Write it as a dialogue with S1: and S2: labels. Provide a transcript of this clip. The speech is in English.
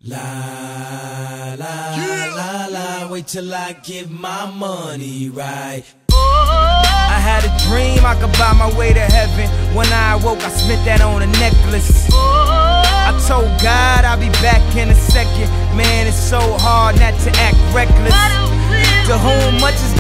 S1: La la la la, wait till I get my money right. I had a dream I could buy my way to heaven. When I awoke, I spent that on a necklace. I told God I'll be back in a second. Man, it's so hard not to act reckless. To whom much is